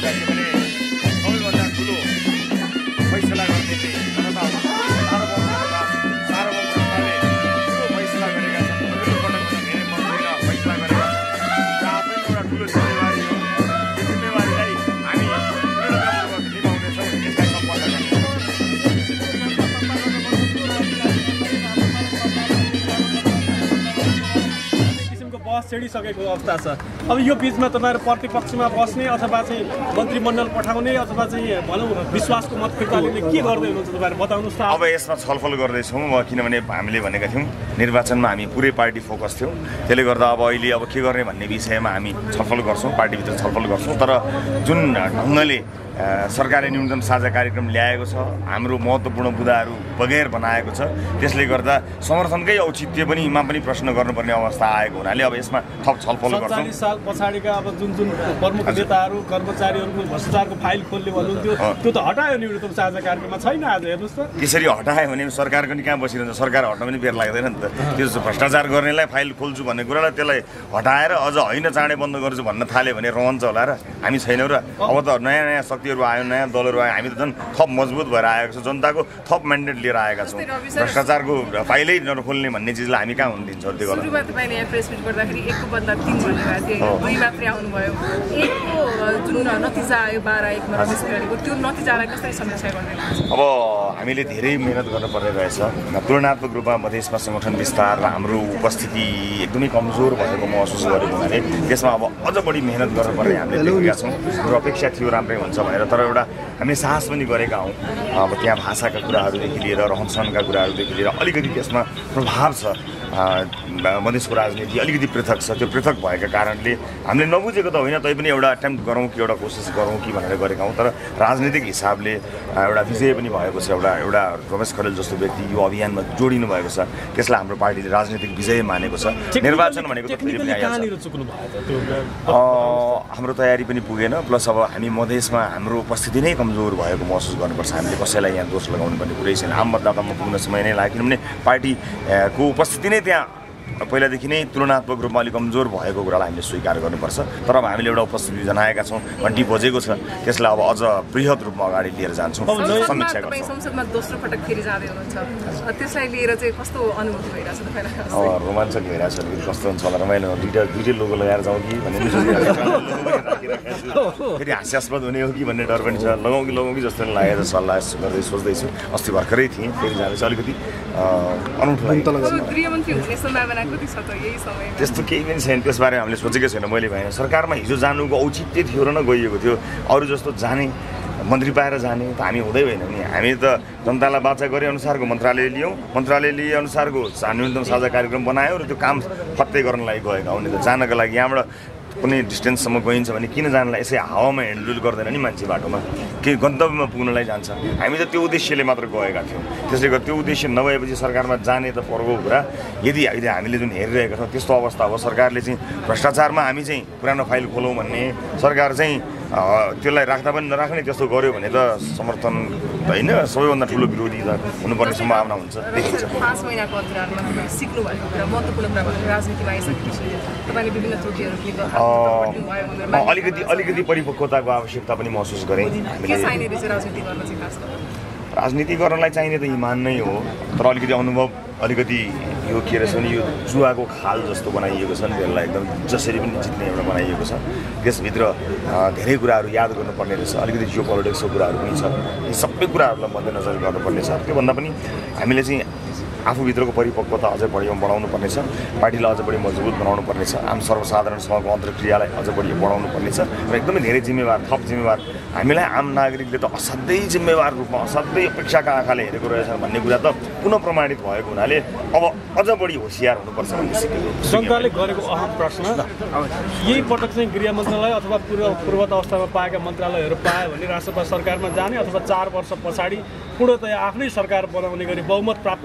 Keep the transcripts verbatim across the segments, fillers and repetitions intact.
कुरा के भने सबैभन्दा ठुलो फैसला गर्ने चाहिँ जनता सार्वभौम जनता सार्वभौम जनताले ठुलो फैसला गरेका छन्। पहिलो पटक धेरै मन्त्रीले फैसला गरेका छन्। जहाँ पनि एउटा ठुलो जिम्मेवारी हो, त्यो जिम्मेवारीलाई हामी दृढतापूर्वक निभाउनेछौँ। यसलाई सम्पन्न गर्नेछौँ। बस चढिसकेको अवस्था छ। अब यो बिचमा तपाईँहरू प्रतिपक्षमा बस्ने अथवा चाहिँ मन्त्रीमण्डल पठाउने अथवा चाहिँ भनौँ विश्वासको मत फिर्ता लिने के गर्दै हुनुहुन्छ तपाईँहरू बताउनुहोस् त। अब यसमा छलफल गर्दैछौँ। किनभने हामीले भनेका थियौँ निर्वाचनमा हामी पुरै पार्टी फोकस थियौँ। त्यसले गर्दा अब अहिले अब के गर्ने भन्ने विषयमा हामी छलफल गर्छौँ, पार्टीभित्र छलफल गर्छौँ। तर जुन ढङ्गले सरकारले न्यूनतम साझा कार्यक्रम ल्याएको छ, हाम्रो महत्त्वपूर्ण मुद्दाहरू बगैर बनाएको छ, त्यसले गर्दा समर्थनकै औचित्य पनि मा पनि प्रश्न गर्नुपर्ने अवस्था आएको हुनाले अब यसमा थप छलफल गर्छौँ। सत्तालिस साल पछाडिका अब जुन जुन प्रमुख नेताहरू कर्मचारीहरूको भ्रष्टाचारको फाइल खोल्ने भन्नुहुन्थ्यो, त्यो त हटायो न्यूनतम साझा कार्यक्रममा छैन। आज हेर्नुहोस् त त्यसरी हटायो भने सरकारको नि कहाँ बसिरहन्छ, सरकार हट्न पनि बेर लाग्दैन नि त। त्यो भ्रष्टाचार गर्नेलाई फाइल खोल्छु भन्ने कुरालाई त्यसलाई हटाएर अझ होइन चाँडै बन्द गर्छु भन्न थाल्यो भने रहन्छ होला र हामी छैनौँ र। अब त नयाँ नयाँ शक्तिहरू आयो, नयाँ दलहरू आयो, हामी त झन् थप मजबुत भएर आएको छ, जनताको थप म्यान्डेट लिएर आएका छौँ। भ्रष्टाचारको फाइलै नखोल्ने भन्ने चिजलाई हामी कहाँ हुन दिन्छौँ? त्यो सुरुमा तपाईँले यहाँ प्रेस मिट गर्दाखेरि एकको बदला तिन भन्नुभएको थियो, दुई मात्रै आउनुभयो। एकको जुन नतिजा आयो बाह्र एकमा रमेश पिरालीको, त्यो नतिजालाई कसरी समीक्षा गर्ने? अब हामीले धेरै मिहिनेत गर्नुपर्ने रहेछ। तुलनात्मक रूपमा मधेसमा सङ्गठन विस्तार र हाम्रो उपस्थिति एकदमै कमजोर भएको महसुस गरेको हुनाले त्यसमा अब अझ बढी मिहिनेत गर्नुपर्ने हामीले देखेका छौँ। हाम्रो अपेक्षा थियो राम्रै हुन्छ भनेर, तर एउटा हामीले साहस पनि गरेका हौँ। अब त्यहाँ भाषाका कुराहरूदेखि लिएर रहनसहनका कुराहरूदेखि लिएर अलिकति त्यसमा प्रभाव छ। मधेसको राजनीति अलिकति पृथक छ। त्यो पृथक भएका कारणले हामीले नबुझेको त होइन, तैपनि एउटा एटेम्प्ट गरौँ कि एउटा कोसिस गरौँ कि भनेर गरेका हौँ। तर राजनीतिक हिसाबले एउटा विजय पनि भएको छ। एउटा एउटा रमेश खरेल जस्तो व्यक्ति यो अभियानमा जोडिनु भएको छ, त्यसलाई हाम्रो पार्टीले राजनीतिक विजय मानेको छ। निर्वाचन भनेको त फेरि पनि हाम्रो तयारी पनि पुगेन, प्लस अब हामी मधेसमा हाम्रो उपस्थिति नै कमजोर भएको महसुस गर्नुपर्छ। हामीले कसैलाई यहाँ दोष लगाउनु पर्ने कुरै छैन। आम मतदातामा पुग्न समय नै लाग्यो, किनभने पार्टीको उपस्थिति नै त्यहाँ पहिलादेखि नै तुलनात्मक रूपमा अलिक कमजोर भएको कुरालाई हामीले स्वीकार गर्नुपर्छ। तर अब हामीले एउटा उपस्थिति जनाएका छौँ, घन्टी बजेको छ, त्यसलाई अब अझ बृहत रूपमा अगाडि लिएर जान्छौँ, समीक्षा गर्छौँ। संसदमा दोस्रो पटक फेरि जाँदै हुनुहुन्छ, त्यसलाई लिएर चाहिँ कस्तो अनुभूति भइरहेछ तपाईँलाई? रोमाञ्चक भइरहेछ। कस्तो हुन्छ होला रमाइलो, दुइटा दुइटै लोगो लगाएर जाउँ कि भन्ने फेरि हास्यास्पद हुने हो कि भन्ने डर पनि छ। लगाउँ कि लगाउँ कि जस्तो लागेर सल्लाह गर्दै सोच्दैछु। अस्ति भर्खरै थिएँ, फेरि जाँदैछु, अलिकति अनौठो लाग्यो। त्यस्तो केही पनि छैन, त्यसबारे हामीले सोचेकै छैन। मैले भने सरकारमा हिजो जानुको औचित्य थियो र न गइएको थियो। अरू जस्तो जाने मन्त्री पाएर जाने त हामी हुँदै होइन नि। हामी त जनतालाई बाचा गरे अनुसारको मन्त्रालय लियौँ, मन्त्रालय लिए अनुसारको न्यूनतम साझा कार्यक्रम बनायो र त्यो काम फत्तै गर्नलाई गएका हुने। त जानका लागि यहाँबाट कुनै डिस्टेन्ससम्म गइन्छ भने किन जानलाई यसै हावामा हिँडडुल गर्दैन नि मान्छे बाटोमा, केही गन्तव्यमा पुग्नलाई जान्छ। हामी त त्यो उद्देश्यले मात्र गएका थियौँ। त्यसले गर्दा त्यो उद्देश्य नभएपछि सरकारमा जाने त पर्वको कुरा। यदि अहिले हामीले जुन हेरिरहेका छौँ त्यस्तो अवस्था हो, सरकारले चाहिँ भ्रष्टाचारमा हामी चाहिँ पुरानो फाइल खोलौँ भन्ने, सरकार चाहिँ त्यसलाई राख्दा पनि नराख्ने त्यस्तो गर्यो भने त समर्थन होइन, सबैभन्दा ठुलो विरोधी त हुनुपर्ने सम्भावना हुन्छ, देखिन्छ। पाँच महिनाको अन्तरालमा तपाईँले सिक्नु भएको कुरा, महत्त्वपूर्ण कुरा भनेको राजनीतिमा आइसकेपछि तपाईँले विभिन्न त्रुटिहरू अलिकति अलिकति परिपक्वताको आवश्यकता पनि महसुस गरेँ। राजनीति गर्नलाई चाहिने त इमान नै हो, तर अलिकति अनुभव, अलिकति यो के रहेछ भने यो जुवाको खाल जस्तो बनाइएको छ नि, त्यसलाई एकदम जसरी पनि जित्ने एउटा बनाइएको छ। त्यसभित्र धेरै कुराहरू याद गर्नुपर्ने रहेछ, अलिकति जियो पोलिटिक्सको कुराहरू पनि छ। यी सबै कुराहरूलाई मध्यनजर गर्नुपर्ने छ। त्योभन्दा पनि हामीले चाहिँ आफूभित्रको परिपक्वता अझै बढी बढाउनु पर्नेछ, पार्टीलाई अझ बढी मजबुत बनाउनु पर्नेछ, आम सर्वसाधारणसँगको अन्तर्क्रियालाई अझ बढी बढाउनु पर्नेछ र एकदमै धेरै जिम्मेवार, थप जिम्मेवार हामीलाई आम नागरिकले त असाध्यै जिम्मेवार रूपमा, असाध्यै अपेक्षाका आँखाले हेरेको रहेछन् भन्ने कुरा त पुनः प्रमाणित भएको हुनाले अब अझ बढी होसियार हुनुपर्छ भन्ने सिकेको। जनताले गरेको अहम प्रश्न, यही पटक चाहिँ गृह मन्त्रालय अथवा पूर्व पूर्वत अवस्थामा पाएका मन्त्रालयहरू पायो भने राष्ट्रपति सरकारमा जाने अथवा चार वर्ष पछाडि पूर्णतया आफ्नै सरकार बनाउने गरी बहुमत प्राप्त गरेर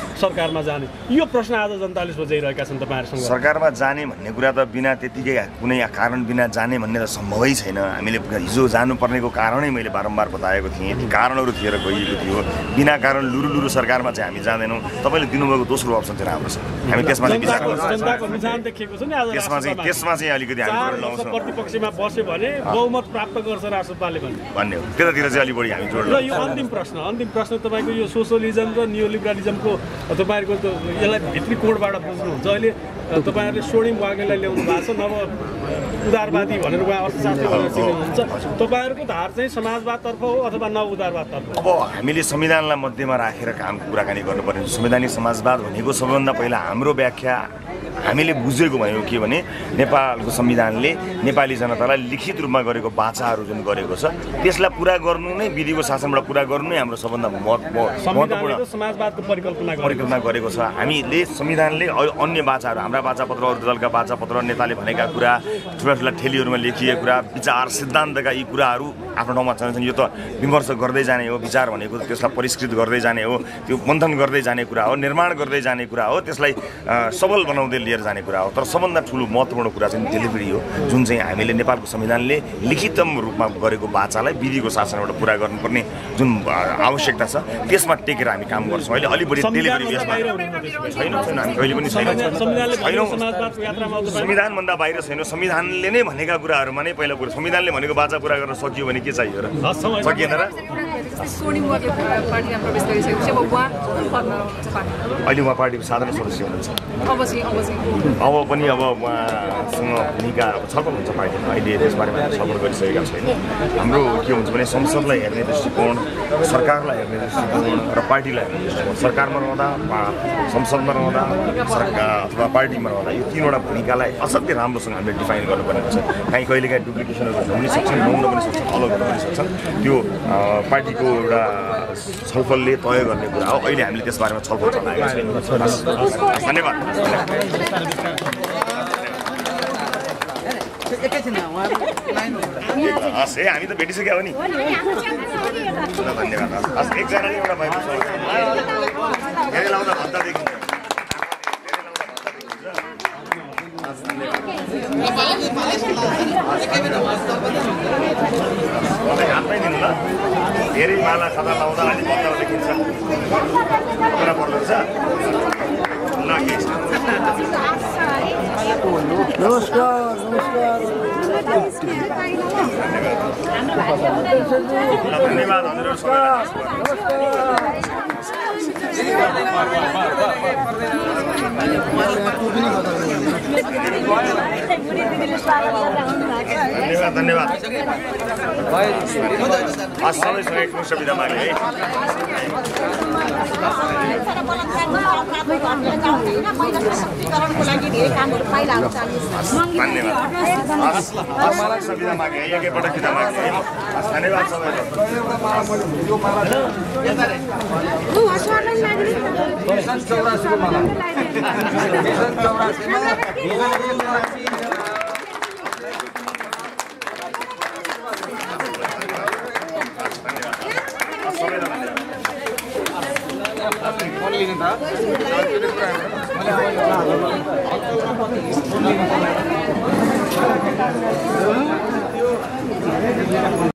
सरकारमा जाने यो प्रश्न आज जनताले सोचिरहेका छन् तपाईँहरूसँग सरकारमा जाने भन्ने कुरा त बिना त्यतिकै कुनै कारण बिना जाने भन्ने त सम्भवै छैन हामीले हिजो जानुपर्नेको कारणै मैले बारम्बार बताएको थिएँ ती कारणहरू थिएर गइएको थियो बिना कारण लुरु लुरु सरकारमा चाहिँ हामी जाँदैनौँ तपाईँले दिनुभएको दोस्रो अप्सन चाहिँ राम्रो छ हामी त्यसमा चाहिँ विचार त्यसमा चाहिँ त्यसमा चाहिँ अलिकति हामी लगाउँछौँ प्रतिपक्षमा बस्यो भने बहुमत प्राप्त गर्छ राष्ट्रपालले भन्ने हो त्यतातिर चाहिँ अलिक बढी हामी जोड र यो अन्तिम प्रश्न अन्तिम प्रश्न तपाईँको यो सोसलिजम र नियो लिबरलिजमको तपाईँहरूको यसलाई भित्री कोडबाट बुझ्नुहुन्छ अहिले तपाईँहरूले स्वर्णिम वाग्नेलाई ल्याउनु भएको छ नव उदारवादी भनेर उहाँ अर्थशास्त्री भनेर चिन्नुहुन्छ तपाईँहरूको धार चाहिँ समाजवादतर्फ हो अथवा नव उदारवादतर्फ अब हामीले संविधानलाई मध्यमा राखेर काम कुराकानी गर्नुपर्ने संवैधानिक समाजवाद भनेको सबभन्दा पहिला हाम्रो व्याख्या हामीले बुझेको भयो के भने नेपालको संविधानले नेपाली जनतालाई लिखित रूपमा गरेको बाचाहरू जुन गरेको छ त्यसलाई पुरा गर्नु नै विधिको शासनबाट पुरा गर्नु नै हाम्रो सबभन्दा महत्त्वपूर्ण समाजवादको परिकल्पना परिकल्पना गरेको छ हामीले संविधानले अन्य बाचाहरू हाम्रा बाचापत्र अरू दलका बाचापत्र नेताले भनेका कुरा ठुला ठुला ठेलीहरूमा लेखिएका कुरा विचार सिद्धान्तका यी कुराहरू आफ्नो ठाउँमा छन् यो त विमर्श गर्दै जाने हो विचार भनेको त्यसलाई परिष्कृत गर्दै जाने हो त्यो मन्थन गर्दै जाने कुरा हो निर्माण गर्दै जाने कुरा हो त्यसलाई सबल बनाउँदै लिएर जाने कुरा हो तर सबभन्दा ठुलो महत्त्वपूर्ण कुरा चाहिँ डेलिभरी हो जुन चाहिँ हामीले नेपालको संविधानले लिखितम रूपमा गरेको बाचालाई विधिको शासनबाट पुरा गर्नुपर्ने जुन आवश्यकता छ त्यसमा टेकेर हामी काम गर्छौँ अहिले अलिक बढी डेलिभरी छैनौँ छैन हामी कहिले पनि छैनौँ संविधानभन्दा बाहिर छैनौँ संविधानले नै भनेका कुराहरूमा नै पहिला कुरा संविधानले भनेको बाचा पुरा गर्न सकियो भने के चाहियो र सकिएन र अहिले उहाँ पार्टीको साधारण सदस्य हुनुहुन्छ अब पनि अब उहाँसँग भूमिका छलफल हुन्छ पार्टीमा अहिले त्यसबारेमा छलफल गरिसकेका छैन हाम्रो के हुन्छ भने संसदलाई हेर्ने दृष्टिकोण सरकारलाई हेर्ने दृष्टिकोण र पार्टीलाई हेर्ने दृष्टिकोण सरकारमा रहँदा संसदमा रहँदा सरकार अथवा पार्टीमा रहँदा यो तिनवटा भूमिकालाई असाध्यै राम्रोसँग हामीले डिफाइन गर्नुपर्ने हुन्छ काहीँ कहिलेकाहीँ डुप्लिकेसनहरू हुन पनि सक्छन् नहुन पनि सक्छन् अलग हुन पनि सक्छन् त्यो पार्टीको एउटा छलफलले तय गर्ने कुरा हो अहिले हामीले त्यसबारेमा छलफल चलाएका छैनौँ धन्यवाद हस् है हामी त भेटिसक्यो हो नि धन्यवाद हस् एकजनाले एउटा भएको छ धेरै लाउँदा भत्ता देखिन्छ हातमै दिनु ल धेरै माला खाता लाउँदा अलि भत्ता देखिन्छ कुरा पर्दो रहेछ ल के छ नमस्कार नमस्कार धन्यवाद हजुर धन्यवाद धन्यवाद सबैसँग एक सुविधा मागे है धन्यवाद सुविधा मागे एकैपल्ट बिदा मागे धन्यवाद सबैलाई